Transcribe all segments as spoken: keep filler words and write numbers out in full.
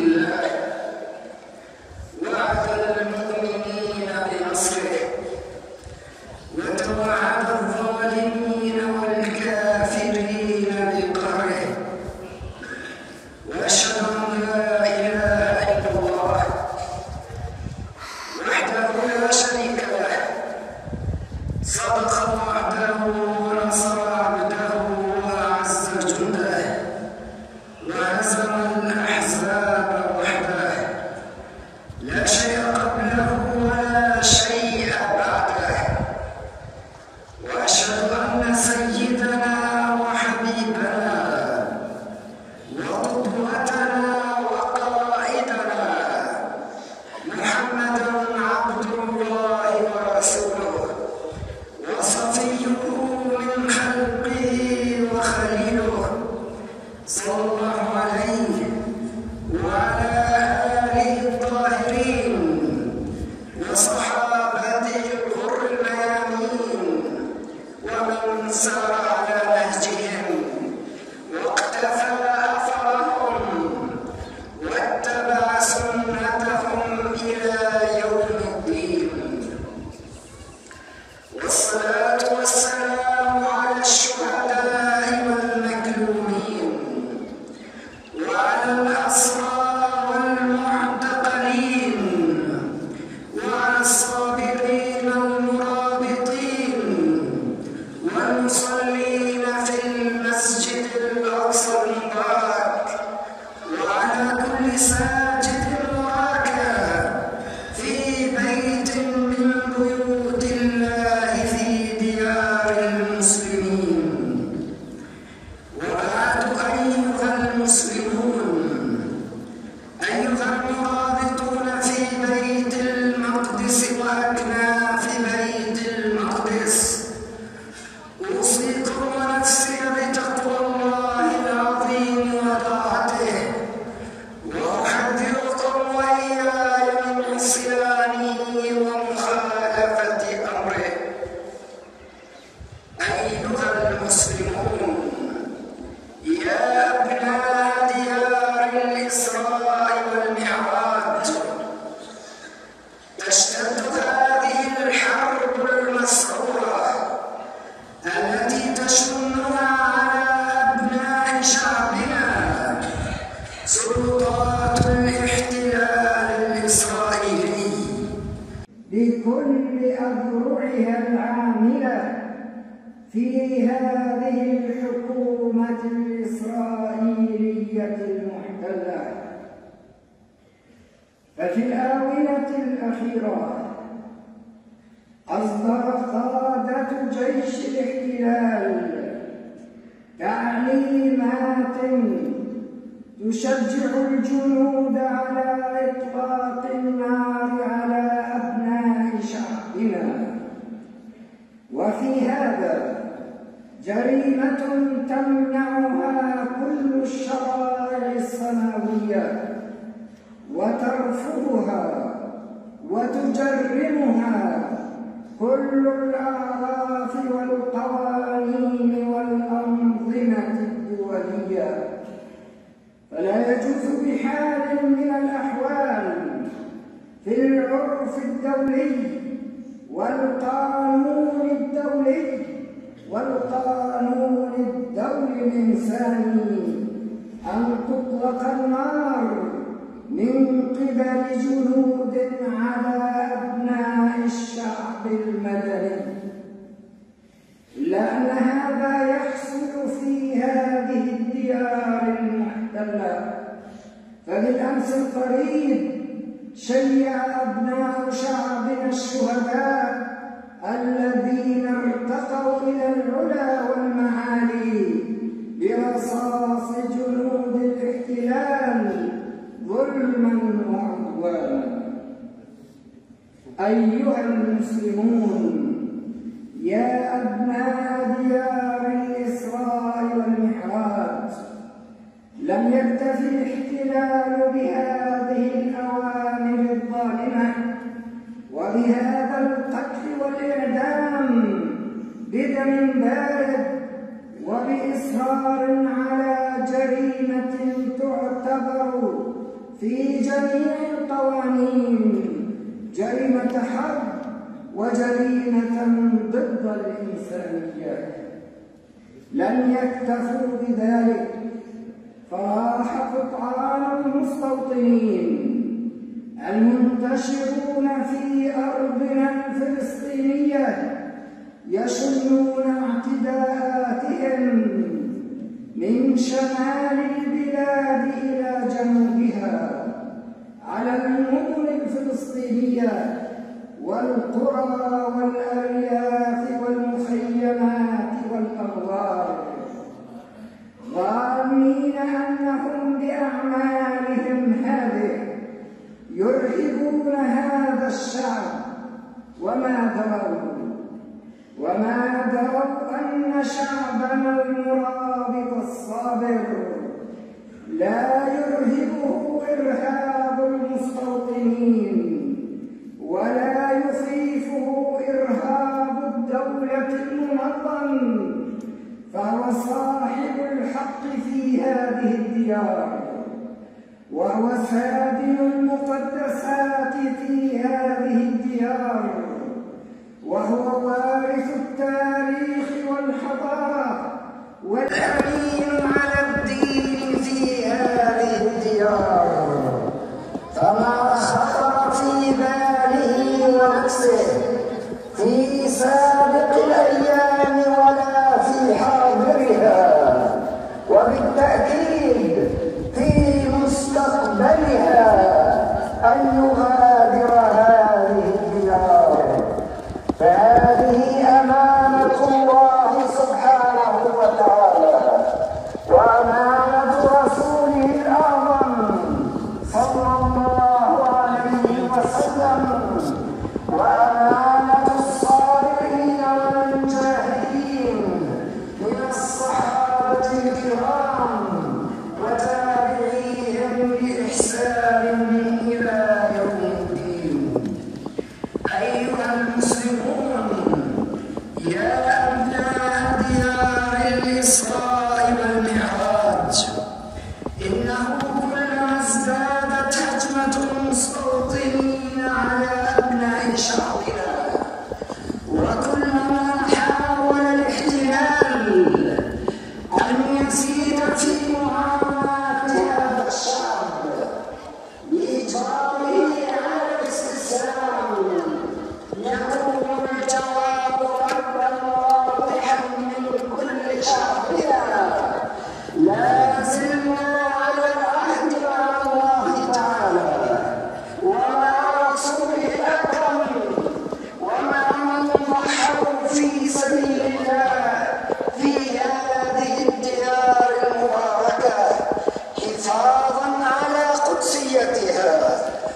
بكل أذرعها العاملة في هذه الحكومة الإسرائيلية المحتلة. ففي الآونة الأخيرة أصدر قادة جيش الاحتلال تعليمات تشجع الجنود على إطلاق النار على أبناء شعبنا، وفي هذا جريمة تمنعها كل الشرائع السماوية وترفضها وتجرمها كل الأعراف والقوانين والأنظمة الدولية. فلا يجوز بحال من الأحوال في العرف الدولي والقانون الدولي والقانون الدولي الإنساني أن تطلق النار من قبل جنود على أبناء الشعب المدني، إلا أن هذا يحصل في هذه الديار المحتلة. فبالأمس القريب شيع أبناء شعبنا الشهداء الذين ارتقوا إلى العلا والمعالي برصاص جنود الاحتلال ظلما وعدوانا. أيها المسلمون، يا أبناء ديار الإسراء والمعراج، لم يكتف الاحتلال بهذه الأوامر الظالمة وبهذا القتل والإعدام بدم بارد وبإصرار على جريمة تعتبر في جميع القوانين جريمة حرب وجريمة ضد الإنسانية. لم يكتفوا بذلك، فراح قطعان المستوطنين المنتشرون في أرضنا الفلسطينية يشنون اعتداءاتهم من شمال البلاد إلى جنوبها على المدن الفلسطينية والقرى والأرياف والمخيمات والأغوار، ظانين أنهم بأعمالهم هذه يرهبون هذا الشعب، وما دروا وما دروا أن شعبنا المرابط الصابر لا يرهبه إرهاب المستوطنين ولا يخيفه إرهاب الدولة المنظم، فهو صاحب الحق في هذه الديار، وهو سادن المقدسات في هذه الديار، وهو وارث التاريخ والحضارة والأمين على الدين في هذه الديار. فما خطر في باله ونفسه في سابق الأيام ولا في حاضرها، وبالتأكيد في مستقبلها، أن يغادر هذه الديار. فهذه أمانة الله سبحانه وتعالى، وأمانة رسوله الأعظم صلى الله عليه وسلم، وأمانة الصالحين والمجاهدين من الصحابة الكرام وتابعيهم بإحسان إلى يوم الدين. أيها المسلمون، يا أبناء ديار الإسراء والمعراج، إنه كلما ازدادت هجمة المستوطنين على أبناء شعبنا، وكلما حاول الاحتلال أن يزيد في معاناة هذا الشعب بإجباره على الاستسلام، يكون الجواب ردا واضحا من كل شعبنا: لا زلنا على العهد مع الله تعالى ومع رسوله الأكرم ومع من ضحوا في سبيل الله في هذه الديار المباركة، حفاظا على قدسيتها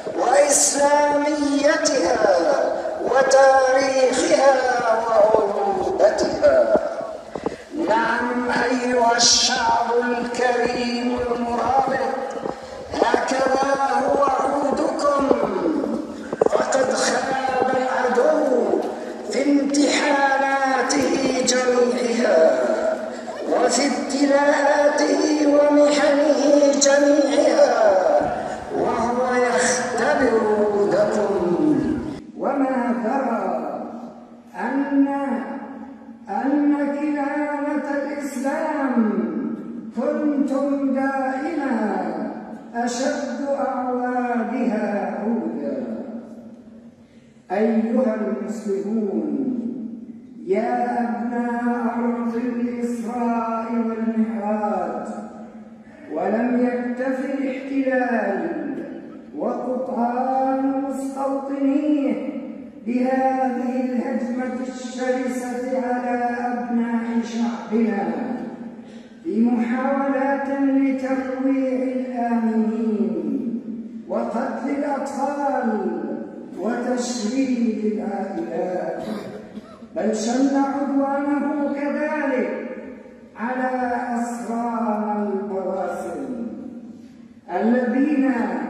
وإسلاميتها وتاريخها وعروبتها. نعم أيها الشعب الكريم المرابط، هكذا هو عودكم، فقد خاب العدو في امتحاناته جميعها وفي ابتلاءاته ومحنه جميعها، وهو يختبر عودكم. وما ترى أن أن كنانة الإسلام كنتم دائما أشد أعوادها عودا. أيها المسلمون، يا أبناء أرض الإسراء والمعراج، ولم يكتف الاحتلال وقطعان مستوطنيه بهذه الهجمة الشرسة على أبناء شعبنا في محاولات لترويع الآمنين وقتل الأطفال وتشريد العائلات، بل شن عدوانه كذلك على أسرانا القواسم الذين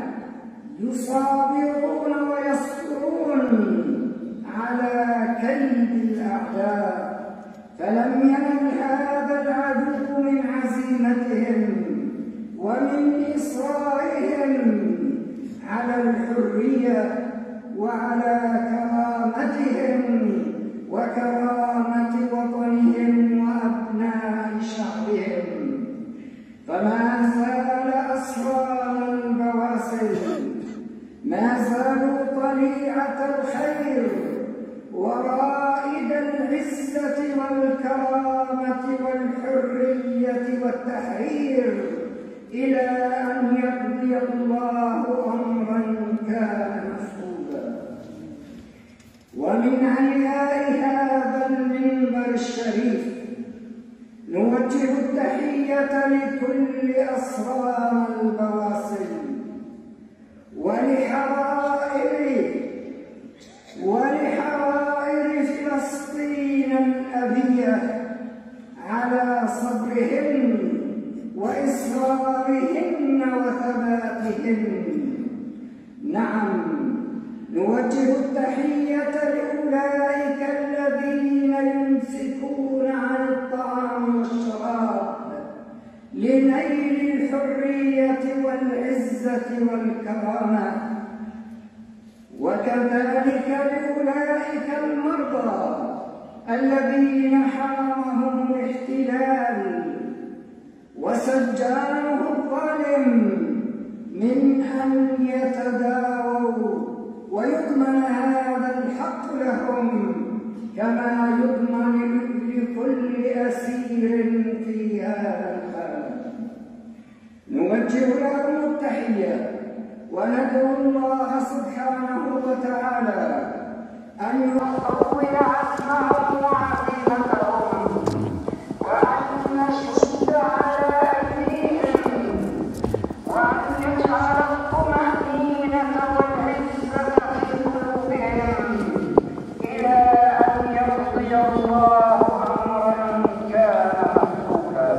يصابرون ويصبرون على كيد الأعداء. فلم ينل هذا العدو من عزيمتهم ومن إصرارهم الحرية وعلى كرامتهم وكرامة وطنهم وأبناء شعبهم. فما زال أسرار البواسل، ما زالوا طليعة الخير ورائد العزة والكرامة والحرية والتحرير، إلى أن يقضي الله أمرا كان مفعولا. ومن علياء هذا المنبر الشريف نوجه التحية لكل أسرار البواسل ولحرائر ولحرائر فلسطين الأبية على صبرهن وإصرارهن وثباتهن. نعم، نوجه التحية لأولئك الذين يمسكون عن الطعام والشراب لنيل الحرية والعزة والكرامة، وكذلك لأولئك المرضى الذين حرمهم الاحتلال وسجانه الظالم من أن يتداووا، ويضمن هذا الحق لهم كما يضمن لكل أسير في هذا الحال. نوجه لهم التحية وندعو الله سبحانه وتعالى أن يطول عزمهم وعزيمتهم، وأن يشد على أيديهم، وأن يجعل الطمأنينة والعزة في قلوبهم، إلى أن يقضي الله أمرا كان مفعولا.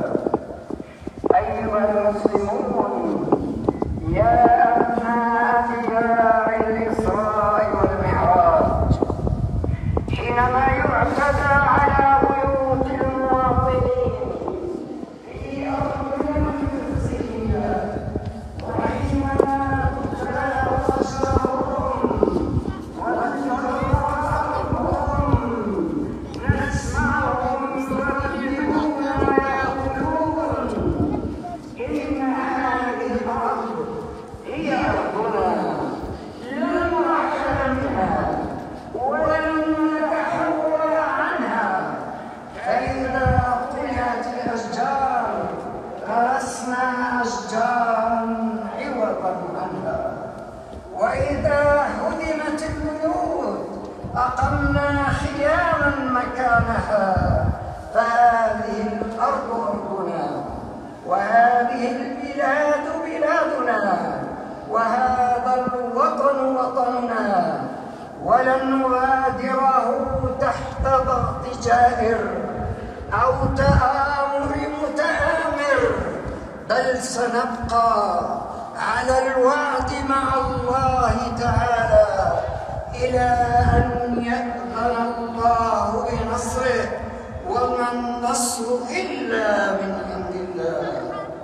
أيها المسلمون، يا أبناء ديار الإسراء والمعراج، حينما يعتدى على بيوت المواطنين في أرضنا الفلسطينية، وحينما تبتلى أسرارهم وتتضرر أرضهم، نسمعهم يرددون ويقولون: إن هذه الأرض هي أرضنا، لن نرحل منها ولن نتحول عنها، فإذا قطعت الأشجار غرسنا أشجارا عوضا عنها، وإذا هدمت البيوت أقمنا خياما مكانها، فهذه الأرض أرضنا، وهذه البلاد بلادنا، وهذا الوطن وطننا، ولن نغادره تحت ضغط جائر أو تآمر متآمر، بل سنبقى على الوعد مع الله تعالى إلى أن يأذن الله بنصره، وما النصر إلا من عند الله.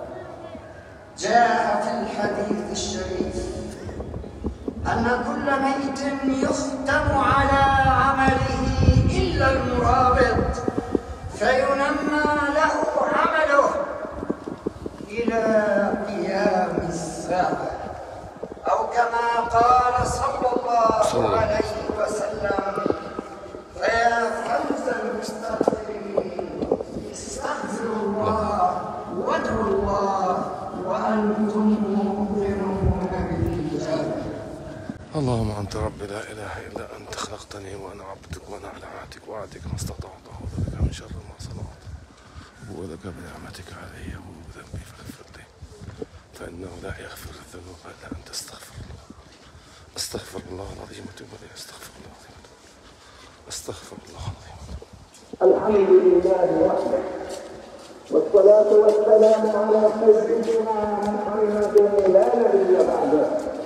جاء في الحديث الشريف أن كل ميت يختم على عمله إلا المرابط، فينمى له عمله إلى قيام الساعة، أو كما قال صلى الله عليه وسلم: فيا فوز المستغفرين، استغفروا الله وادعوا الله وأنتم مؤمنون بالإجابة. اللهم أنت ربي لا إله إلا أنت، خلقتني وأنا عبدك وأنا على عهدك ووعدك ما استطعت، أعوذ بك من شر ما صنعت، أبوء لك بنعمتك علي وأبوء بذنبي فاغفر لي، فإنه لا يغفر الذنوب إلا أنت. استغفر الله، أستغفر الله العظيم وأتوب إليه، أستغفر الله العظيم، أستغفر الله العظيم. الحمد لله وحده، والصلاة والسلام على سيدنا محمد لا نبي بعده،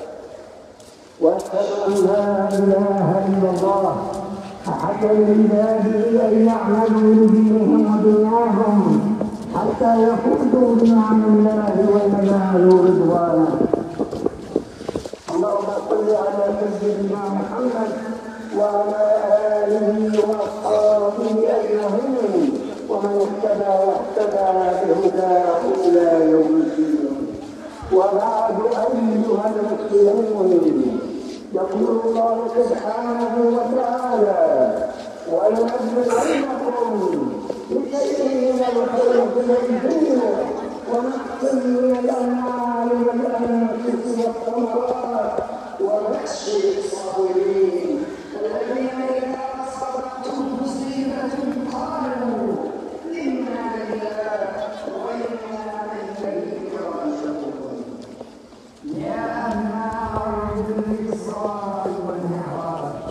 وأشهد أن لا إله إلا الله أحد لعباده أن يعملوا لدينهم ودنياهم حتى يفوزوا بنعم الله وينالوا رضوانه. اللهم صل على سيدنا محمد وعلى آله وأصحابه أجمعين ومن اهتدى واهتدى بهداه إلى يوم الدين. وبعد أيها المسلمون، يقول الله سبحانه وتعالى: ولنبلونكم بشيء من الخوف والجوع ونقص من الأموال والأنفس والثمرات وبشر الصابرين الذين إذا أصابتهم مصيبة قالوا إنا لله وإنا إليه راجعون. يا أبناء الإسراء والمعراج،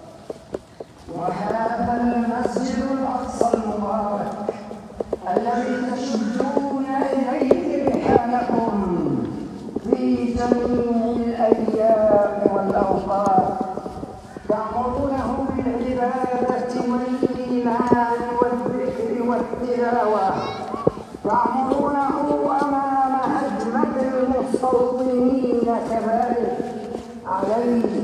وهذا المسجد الأقصى المبارك الذي تشدون إليه رحالكم في جميع الأيام والأوقات، تأمرونه بالعبادة والإيمان والذكر والتلاوة، تأمرونه أمام هجمة المستوطنين كذلك عليه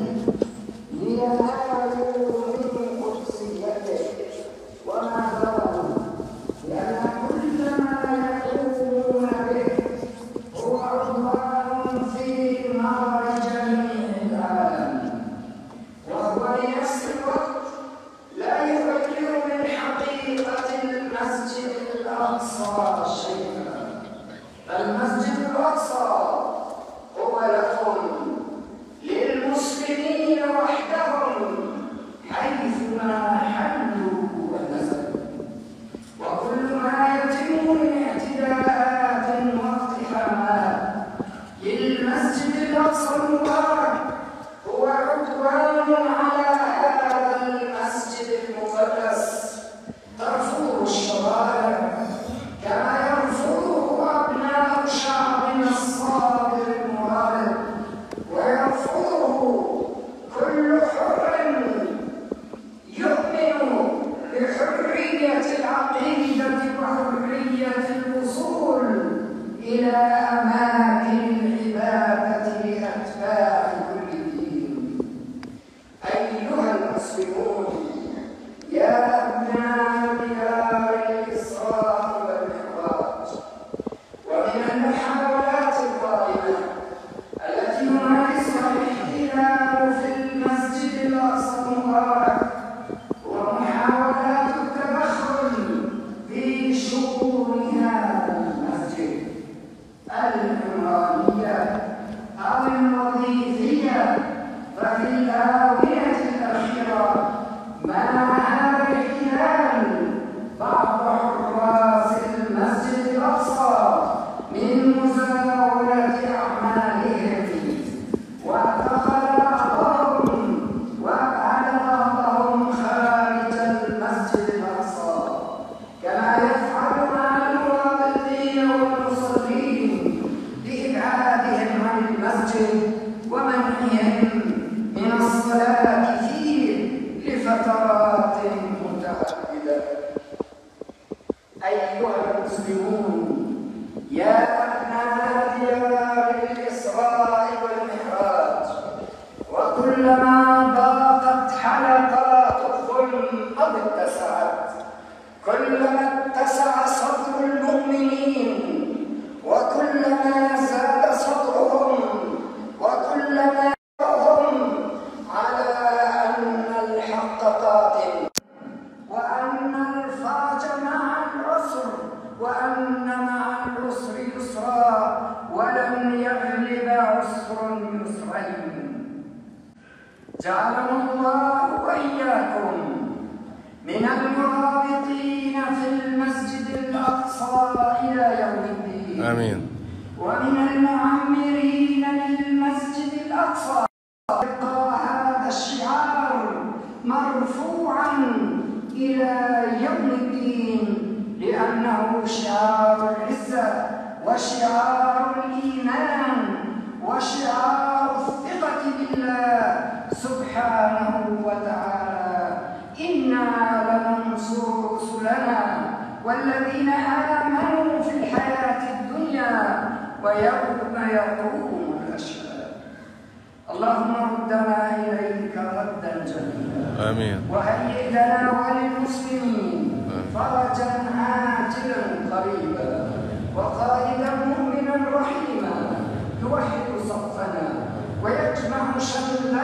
لينالوا من قدسيته وما ذروا، لأن كل ما يقومون به هو عدوان في نار جميع العالم، وهو بنفس الوقت لا يغير من حقيقة المسجد الأقصى شيئا. المسجد الأقصى هو لكم للمسلمين وحدهم حيثما حلوا ونزلوا، وكل ما يتم من اعتداءات واقتحامات للمسجد الأقصى المبارك هو عدوان على هذا المسجد المقدس، ترفضه الشوارع كما يرفضه أبناء شعبنا الصابر المرابط، ويرفضه كل حر يؤمن بحرية العقيدة وحرية الوصول إلى أماكن العبادة لأتباع كل دين. أيها المسلمون، يا أبناء ديار الإسراء والمعراج، ومن المحاولات الظالمة التي يمارسها الاحتلال في المسجد الأقصى المبارك ومحاولات التدخل في شؤون هذا المسجد العمرانية أو الوظيفية، ففي الآونة الأخيرة منع هذا الاحتلال بعض حراس المسجد الأقصى من مزاولة أعمالهم، واعتقل بعضهم وأبعد بعضهم خارج المسجد الأقصى، كما يفعل مع المرابطين والمصلين بإبعادهم عن المسجد ومنعهم من الصلاة فيه لفترات متعددة. أيها المسلمون، يا أبناء ديار الإسراء والمعراج، وكلما ضاقت حلقات الظلم أو اتسعت، كلما اتسع صدر المؤمنين، وكلما زاد صدرهم، وكلما هم على أن الحق قادم، وأن الفرج مع العسر، وأن مع العسر يسرا، ولن يغلب عسر يسرين. جعلنا الله وإياكم من المرابطين في المسجد الأقصى إلى يوم الدين. آمين. ومن المعمرين للمسجد الأقصى، يبقى هذا الشعار مرفوعا إلى يوم الدين، لأنه شعار العزة وشعار الإيمان وشعار الثقة بالله سبحانه وتعالى. إنا لننصر رسلنا والذين آمنوا في الحياة الدنيا ويوم يقوم الأشهاد. اللهم ردنا آمين. وهيئ لنا وللمسلمين فرجا عاجلا قريبا وقائدا مؤمنا رحيما يوحد صفنا ويجمع شملنا